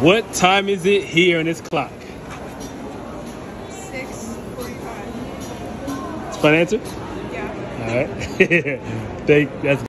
What time is it here on this clock? 6:45. It's a fun answer? Yeah. All right. That's